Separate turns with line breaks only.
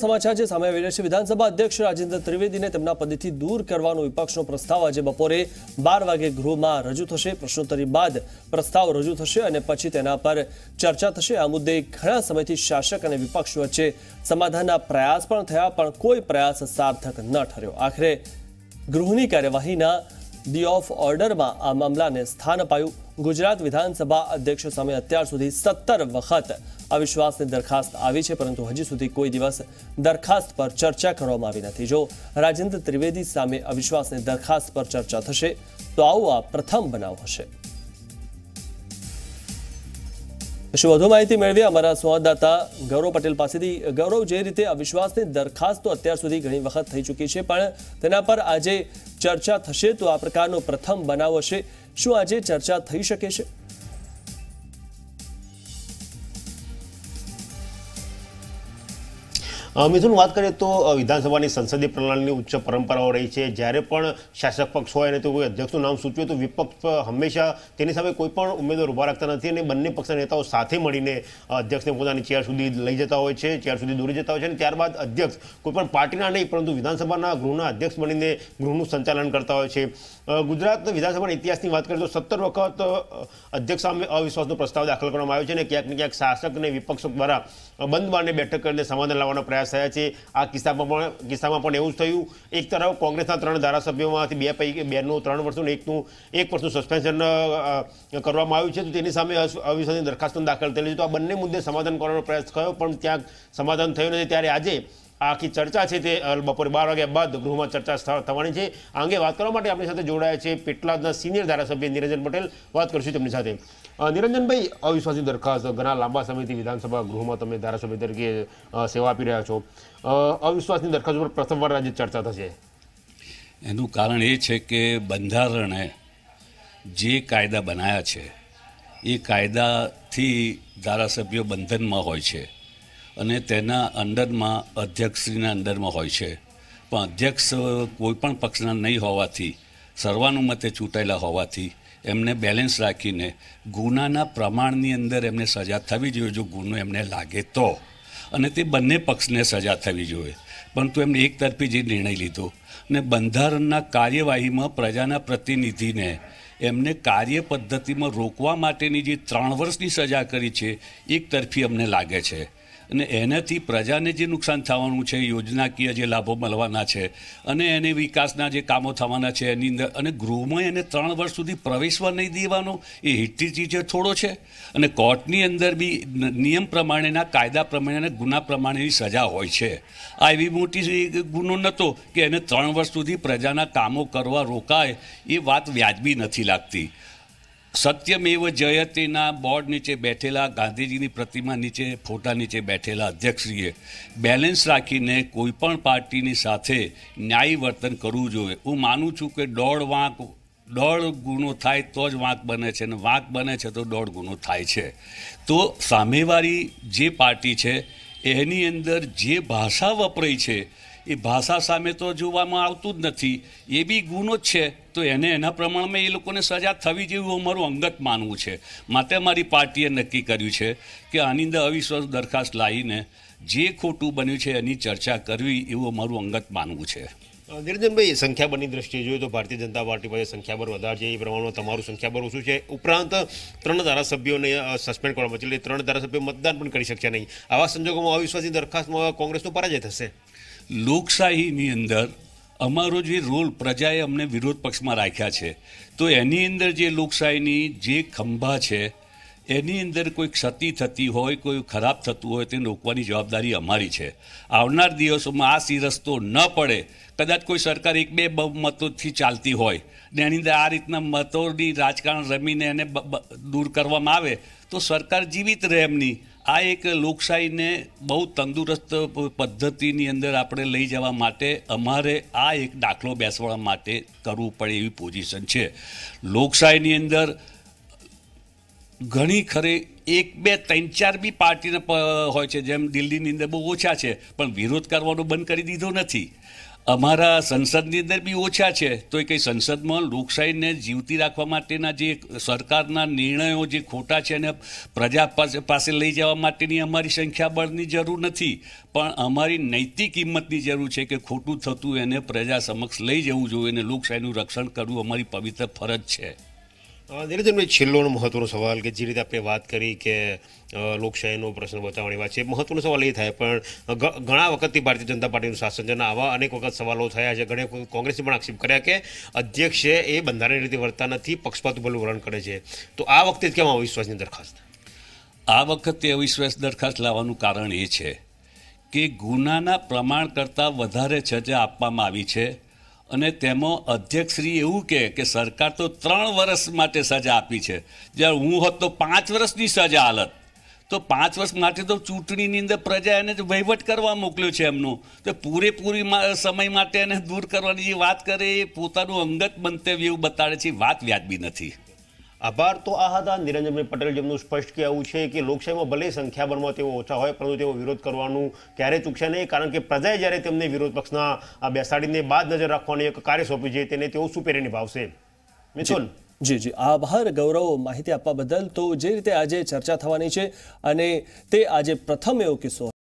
સમાચાર જે સામે આવી રહ્યા છે। વિધાનસભા અધ્યક્ષ રાજેન્દ્ર ત્રિવેદીને તેમના પદેથી દૂર કરવાનો વિપક્ષનો પ્રસ્તાવ આજે બપોરે 12 વાગે ગૃહમાં રજૂ થશે। પ્રશ્નોત્તરી બાદ પ્રસ્તાવ રજૂ થશે અને પછી તેના પર ચર્ચા થશે। આ મુદ્દે ઘણા સમયથી શાસક અને વિપક્ષ વચ્ચે સમાધાનના પ્રયાસ પણ થયા, પણ કોઈ પ્રયાસ સાર્થક ન ઠર્યો। આખરે ગૃહની કાર્યવાહીના ડી ઓફ ઓર્ડરમાં આ મામલાને સ્થાન અપાયું। ગુજરાત વિધાનસભા અધ્યક્ષ સામે અત્યાર સુધી 17 વખત અવિશ્વાસની દરખાસ્ત આવી છે, પરંતુ હજી સુધી કોઈ દિવસ દરખાસ્ત પર ચર્ચા કરવામાં આવી નથી। જો રાજેન્દ્ર ત્રિવેદી સામે અવિશ્વાસની દરખાસ્ત પર ચર્ચા થશે તો આવું આ પ્રથમ બનાવ હશે। વધુ માહિતી મેળવીએ અમારા સંવાદદાતા ગૌરવ પટેલ પાસેથી। ગૌરવ, જે રીતે અવિશ્વાસની દરખાસ્ત અત્યાર સુધી ઘણી વખત થઈ ચૂકી છે, પણ તેના પર આજે ચર્ચા થશે તો આ પ્રકારનો પ્રથમ બનાવ હશે। શું આજે ચર્ચા થઈ શકે છે?
મિથુન, વાત કરીએ તો વિધાનસભાની સંસદીય પ્રણાલીની ઉચ્ચ પરંપરાઓ રહી છે। જ્યારે પણ શાસક પક્ષ હોય અને તો કોઈ અધ્યક્ષનું નામ સૂચવે તો વિપક્ષ હંમેશા તેની સામે કોઈ પણ ઉમેદવાર ઊભા રાખતા નથી અને બંને પક્ષના નેતાઓ સાથે મળીને અધ્યક્ષને પોતાની ચેર સુધી લઈ જતા હોય છે, ચેર સુધી દોરી જતા હોય છે અને ત્યારબાદ અધ્યક્ષ કોઈ પણ પાર્ટીના નહીં પરંતુ વિધાનસભાના ગૃહના અધ્યક્ષ બનીને ગૃહનું સંચાલન કરતા હોય છે। ગુજરાત વિધાનસભાના ઇતિહાસની વાત કરીએ તો 17 વખત અધ્યક્ષ સામે અવિશ્વાસનો પ્રસ્તાવ દાખલ કરવામાં આવ્યો છે અને ક્યાંક ને ક્યાંક શાસક અને વિપક્ષ દ્વારા બંધ બારણે બેઠક કરીને સમાધાન લાવવાનો પ્રયાસ થયા છે। આ કિસ્સામાં પણ એવું જ થયું। એક તરફ કોંગ્રેસના 3 ધારાસભ્યોમાંથી 2 પૈકી 2નું 3 વર્ષનું અને 1 વર્ષનું સસ્પેન્શન કરવામાં આવ્યું છે, તો તેની સામે અવિશ્વાસની દરખાસ્ત દાખલ થયેલી છે। તો આ બંને મુદ્દે સમાધાન કરવાનો પ્રયાસ થયો, પણ ત્યાં સમાધાન થયું નથી। ત્યારે આજે આખી ચર્ચા છે તે બપોરે 12 વાગ્યા બાદ ગૃહમાં ચર્ચા થવાની છે। આ અંગે વાત કરવા માટે આપણી સાથે જોડાયા છે પેટલાદના સિનિયર ધારાસભ્ય નિરંજન પટેલ। વાત કરશું તેમની સાથે। નિરંજનભાઈ, અવિશ્વાસની દરખાસ્ત ઘણા લાંબા સમયથી વિધાનસભા ગૃહમાં તમે ધારાસભ્ય તરીકે સેવા આપી રહ્યા છો। અવિશ્વાસની દરખાસ્ત પર પ્રથમવાર આજે ચર્ચા થશે।
એનું કારણ એ છે કે બંધારણે જે કાયદા બનાવ્યા છે એ કાયદાથી ધારાસભ્યો બંધનમાં હોય છે અને તેના અંડરમાં અધ્યક્ષશ્રીના અંડરમાં હોય છે, પણ અધ્યક્ષ કોઈ પણ પક્ષના નહીં હોવાથી, સર્વાનુમતે ચૂંટાયેલા હોવાથી એમને બેલેન્સ રાખીને ગુનાના પ્રમાણની અંદર એમને સજા થવી જોઈએ જો ગુનો એમને લાગે તો, અને તે બંને પક્ષને સજા થવી જોઈએ। પરંતુ એમને એકતરફી જે નિર્ણય લીધો અને બંધારણના કાર્યવાહીમાં પ્રજાના પ્રતિનિધિને એમને કાર્ય પદ્ધતિમાં રોકવા માટેની જે 3 વર્ષની સજા કરી છે એકતરફી અમને લાગે છે અને એનાથી પ્રજાને જે નુકસાન થવાનું છે, યોજનાકીય જે લાભો મળવાના છે અને એને વિકાસના જે કામો થવાના છે એની અંદર, અને ગૃહમાં એને 3 વર્ષ સુધી પ્રવેશવા નહીં દેવાનો એ હિટ્ટી ચીજ થોડો છે। અને કોર્ટની અંદર બી નિયમ પ્રમાણેના, કાયદા પ્રમાણેના, ગુના પ્રમાણેની સજા હોય છે। આ એવી મોટી ગુનો નહોતો કે એને 3 વર્ષ સુધી પ્રજાના કામો કરવા રોકાય, એ વાત વ્યાજબી નથી લાગતી। સત્યમેવ જયતેના બોર્ડ નીચે બેઠેલા, ગાંધીજીની પ્રતિમા નીચે, ફોટા નીચે બેઠેલા અધ્યક્ષશ્રીએ બેલેન્સ રાખીને કોઈ પણ પાર્ટીની સાથે ન્યાયી વર્તન કરવું જોઈએ। હું માનું છું કે દોઢ ગુનો થાય તો જ વાંક બને છે અને વાંક બને છે તો 1.5 ગુનો થાય છે। તો સામેવાળી જે પાર્ટી છે એની અંદર જે ભાષા વપરાઈ છે એ ભાષા સામે તો જોવામાં આવતું જ નથી, એ બી ગુનો જ છે, તો એને એના પ્રમાણમાં એ લોકોને સજા થવી જેવું અમારું અંગત માનવું છે। માટે અમારી પાર્ટીએ નક્કી કર્યું છે કે આની અંદર અવિશ્વાસ દરખાસ્ત લાવીને જે ખોટું બન્યું છે એની ચર્ચા કરવી એવું અમારું અંગત માનવું છે।
નિરંજનભાઈ, સંખ્યાબળની દ્રષ્ટિએ જોઈએ તો ભારતીય જનતા પાર્ટી પાસે સંખ્યાબળ વધારે છે, એ પ્રમાણમાં તમારું સંખ્યાબળ ઓછું છે। ઉપરાંત 3 ધારાસભ્યોને સસ્પેન્ડ કરવામાં એટલે 3 ધારાસભ્યો મતદાન પણ કરી શકશે નહીં। આવા સંજોગોમાં અવિશ્વાસની દરખાસ્તમાં કોંગ્રેસનો પરાજય થશે।
લોકશાહીની અંદર અમારો જે રોલ પ્રજાએ અમને વિરોધ પક્ષમાં રાખ્યા છે, તો એની અંદર જે લોકશાહીની જે ખંભા છે એની અંદર કોઈ ક્ષતિ થતી હોય, કોઈ ખરાબ થતું હોય તે રોકવાની જવાબદારી અમારી છે। આવનાર દિવસોમાં આ સિરસ્તો ન પડે, કદાચ કોઈ સરકાર 1-2 મતોથી ચાલતી હોય ને એની અંદર આ રીતના મતોની રાજકારણ રમીને એને દૂર કરવામાં આવે તો સરકાર જીવિત રહે એમની। આ એક લોકશાહીને બહુ તંદુરસ્ત પદ્ધતિની અંદર આપણે લઈ જવા માટે અમારે આ એક દાખલો બેસવા માટે કરવું પડે એવી પોઝિશન છે। લોકશાહીની અંદર ઘણી ખરી 1, 2, 3, 4 બી પાર્ટીને હોય છે, જેમ દિલ્હીની અંદર બહુ ઓછા છે, પણ વિરોધ કરવાનો બંધ કરી દીધો નથી. અમારા સંસદની અંદર બી ઓછા છે, તો એ કંઈ સંસદમાં લોકશાહીને જીવતી રાખવા માટેના જે સરકારના નિર્ણયો જે ખોટા છે એને પ્રજા પાસે લઈ જવા માટેની અમારી સંખ્યાબળની જરૂર નથી, પણ અમારી નૈતિક કિંમતની જરૂર છે કે ખોટું થતું એને પ્રજા સમક્ષ લઈ જવું જોઈએ અને લોકશાહીનું રક્ષણ કરવું અમારી પવિત્ર ફરજ છે.
નિરંજનભાઈ, છેલ્લો મહત્વનો સવાલ કે જે રીતે આપણે વાત કરી કે લોકશાહીનો પ્રશ્ન બતાવવાની વાત છે, મહત્વનો સવાલ એ થાય પણ ઘણા વખતથી ભારતીય જનતા પાર્ટીનું શાસન છે, આવા અનેક વખત સવાલો થયા છે. ઘણી કોંગ્રેસે પણ આક્ષેપ કર્યા કે અધ્યક્ષ છે એ બંધારણીય રીતે વર્તા નથી, પક્ષપાતું વલણ કરે છે. તો આ વખતે કેમ અવિશ્વાસની દરખાસ્ત?
આ વખતે અવિશ્વાસ દરખાસ્ત લાવવાનું કારણ એ છે કે ગુનાના પ્રમાણ કરતાં વધારે સજા આપવામાં આવી છે અને તેમાં અધ્યક્ષશ્રી એવું કે સરકાર તો 3 વર્ષ માટે સજા આપી છે, જ્યારે હું હોત તો 5 વર્ષની સજા હાલત. તો 5 વર્ષ માટે તો ચૂંટણીની અંદર પ્રજા એને વહીવટ કરવા મોકલ્યો છે એમનું, તો પૂરેપૂરી સમય માટે એને દૂર કરવાની જે વાત કરે એ પોતાનું અંગત મંતવ્ય એવું બતાડે છે, વાત વ્યાજબી નથી.
આભાર. તો આ હતા નિરંજનભાઈ પટેલ, જેમનું સ્પષ્ટ કહેવું છે કે લોકશાહીમાં ભલે સંખ્યાબળમાં તેઓ ઓછા હોય, પરંતુ તેઓ વિરોધ કરવાનું ક્યારેય ચૂકશે નહીં, કારણ કે પ્રજાએ જ્યારે તેમને વિરોધ પક્ષના બેસાડીને બાદ નજર રાખવાની એક કાર્ય સોંપ્યું છે તેને તેઓ સુપેરે નિભાવશે. મિથુન.
જી, આભાર ગૌરવ માહિતી આપવા બદલ. તો જે રીતે આજે ચર્ચા થવાની છે અને તે આજે પ્રથમ એવો કિસ્સો